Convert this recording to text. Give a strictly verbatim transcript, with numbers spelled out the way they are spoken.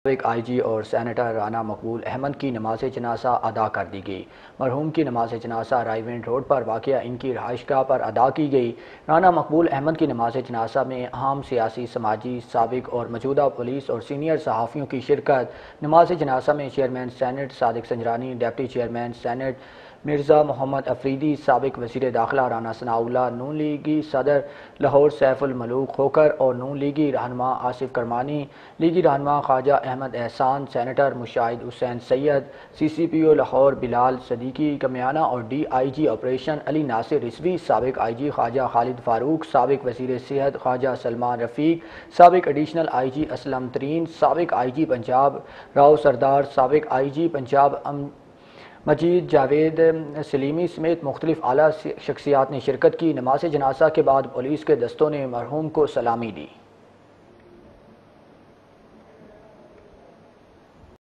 سابق آئی جی اور سینیٹر رانا مقبول احمد کی نماز جنازہ ادا کر دی گئی۔ مرحوم کی نماز جنازہ رائیونڈ روڈ پر واقع ان کی رہائش گاہ پر ادا کی گئی۔ رانا مقبول احمد کی نماز جنازہ میں اہم سیاسی، سماجی، سابق اور موجودہ پولیس اور سینئر صحافیوں کی شرکت۔ نماز جنازہ میں chairman senate Sadiq Sanjrani, deputy chairman senate Mirza Muhammad Afridi, سابق وزیر داخلہ رانا ثناء اللہ، نون لیگی صدر لاہور سیف الملوک کھوکھر اور نون لیگی رہنما آصف کرمانی، لیگی رہنما Khawaja Ahmad Ahsan, senator Mushahid Hussain Syed, C C P O Lahore Bilal Siddiqui Kamyana اور D I G operation Ali Nasir Rizvi, سابق آئی جی خواجہ خالد فاروق، سابق وزیر صحت خواجہ سلمان رفیق، سابق ایڈیشنل آئی جی اسلم ترین، سابق آئی جی پنجاب راؤ سردار، سابق آئی جی پنجاب مجید جاوید سلیمی سمیت مختلف اعلیٰ شخصیات نے شرکت کی۔ نماز جنازہ کے بعد پولیس کے دستوں نے مرحوم کو سلامی دی۔